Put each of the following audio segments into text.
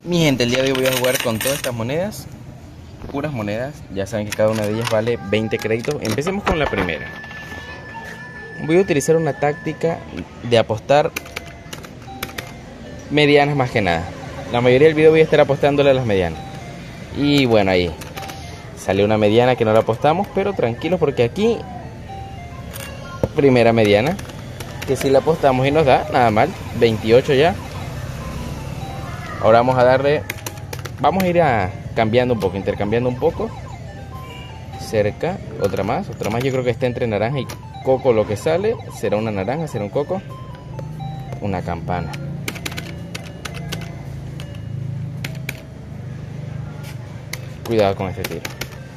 Mi gente, el día de hoy voy a jugar con todas estas monedas, puras monedas. Ya saben que cada una de ellas vale 20 créditos. Empecemos con la primera. Voy a utilizar una táctica de apostar medianas más que nada. La mayoría del video voy a estar apostándole a las medianas. Y bueno, ahí salió una mediana que no la apostamos, pero tranquilos porque aquí primera mediana que si la apostamos y nos da, nada mal, 28 ya. Ahora vamos a darle, vamos a ir cambiando un poco, intercambiando un poco. Cerca, otra más, yo creo que está entre naranja y coco lo que sale. Será una naranja, será un coco. Una campana. Cuidado con este tiro.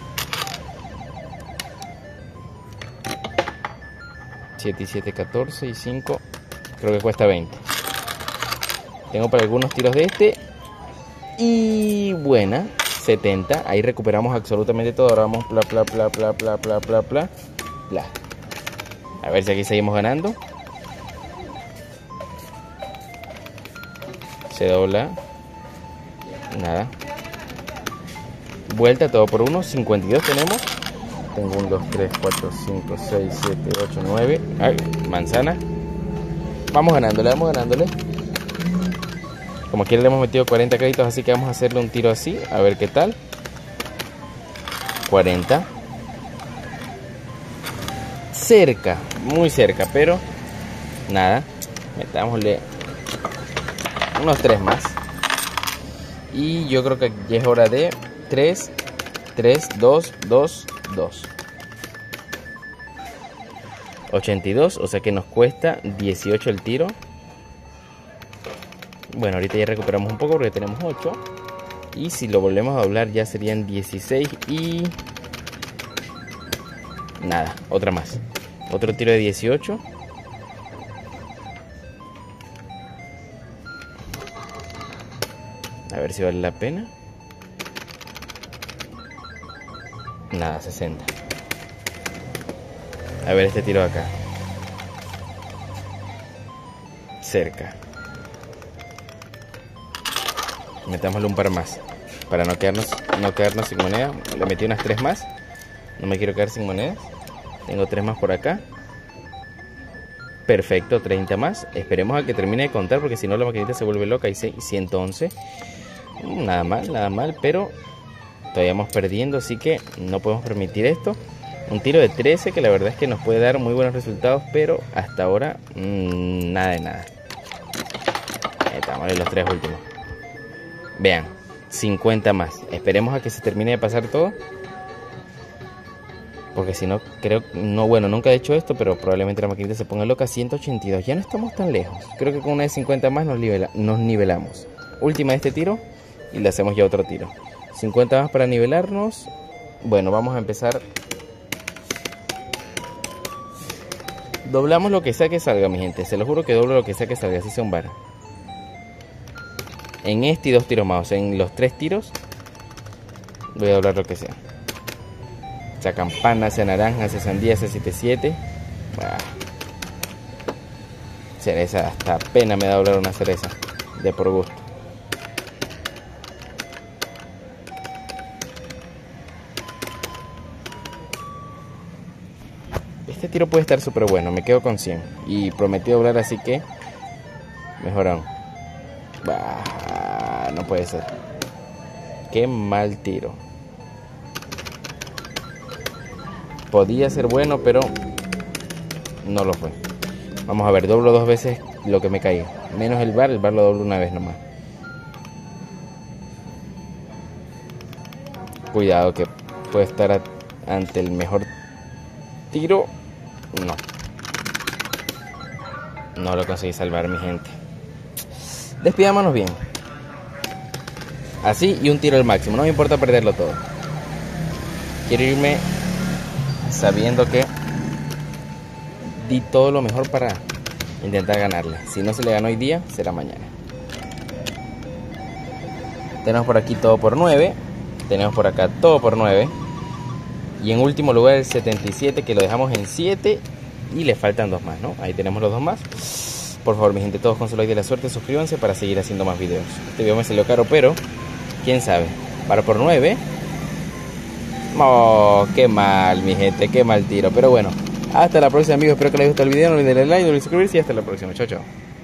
7 y 7, 14 y 5, creo que cuesta 20. Tengo para algunos tiros de este. Y buena, 70. Ahí recuperamos absolutamente todo. Ahora vamos bla. A ver si aquí seguimos ganando. Se dobla. Nada. Vuelta, todo por uno. 52 tenemos. Tengo 1, 2, 3, 4, 5, 6, 7, 8, 9. Ay, manzana. Vamos ganándole. Como quiera le hemos metido 40 créditos, así que vamos a hacerle un tiro así, a ver qué tal. 40. Cerca, muy cerca, pero nada. Metámosle unos 3 más. Y yo creo que ya es hora de 3, 2. 82, o sea que nos cuesta 18 el tiro. Bueno, ahorita ya recuperamos un poco porque tenemos 8. Y si lo volvemos a doblar ya serían 16 y... nada, otra más. Otro tiro de 18. A ver si vale la pena. Nada, 60. A ver este tiro de acá. Cerca. Metámosle un par más para no quedarnos sin moneda. Le metí unas 3 más. No me quiero quedar sin monedas. Tengo 3 más por acá. Perfecto, 30 más. Esperemos a que termine de contar porque si no la maquinita se vuelve loca. Y 111. Nada mal, pero todavía vamos perdiendo, así que no podemos permitir esto. Un tiro de 13 que la verdad es que nos puede dar muy buenos resultados, pero hasta ahora nada de nada. Estamos en los 3 últimos. Vean, 50 más. Esperemos a que se termine de pasar todo. Porque si no, creo... no, bueno, nunca he hecho esto, pero probablemente la maquinita se ponga loca. 182, ya no estamos tan lejos. Creo que con una de 50 más nos nivelamos. Última de este tiro y le hacemos ya otro tiro. 50 más para nivelarnos. Bueno, vamos a empezar. Doblamos lo que sea que salga, mi gente. Se lo juro que doblo lo que sea que salga, así sea un bar. En este y 2 tiros más, o sea, en los 3 tiros voy a doblar lo que sea. Sea campana, sea naranja, sea sandía, sea 77. Cereza, hasta pena me da doblar una cereza. De por gusto. Este tiro puede estar súper bueno, me quedo con 100. Y prometí doblar, así que mejor aún. No puede ser. Qué mal tiro. Podía ser bueno, pero no lo fue. Vamos a ver, doblo 2 veces lo que me caiga. Menos el bar lo doblo una vez nomás. Cuidado que puede estar ante el mejor tiro. No lo conseguí salvar, mi gente. Despidámonos bien. Así y un tiro al máximo. No me importa perderlo todo. Quiero irme sabiendo que di todo lo mejor para intentar ganarle. Si no se le ganó hoy día, será mañana. Tenemos por aquí todo por 9. Tenemos por acá todo por 9. Y en último lugar el 77, que lo dejamos en 7. Y le faltan 2 más, ¿no? Ahí tenemos los 2 más. Por favor, mi gente, todos con su like de la suerte, suscríbanse para seguir haciendo más videos. Este video me salió caro, pero quién sabe. Para por 9. Oh, qué mal, mi gente, qué mal tiro. Pero bueno, hasta la próxima, amigos. Espero que les guste el video. No olviden darle like, no olviden suscribirse y hasta la próxima. Chao, chao.